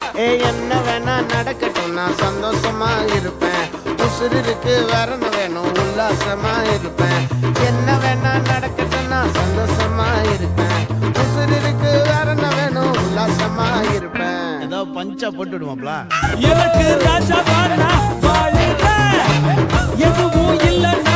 என்ன வேணா நடக்கட்டும் நான் சந்தோஷமா இருப்பேன். உசுறு இருக்கு வேற என்ன வேணும் உல்லாசமா இருப்பேன். என்ன வேணா நடக்கட்டும் நான் சந்தோஷமா இருப்பேன். உசுறு இருக்கு வேற என்ன வேணும் உல்லாசமா இருப்பேன். ஏதோ பஞ்சா போட்டு விடுவாப்ல. எனக்கு ராஜா வாழ வாழ எதுவும் இல்ல.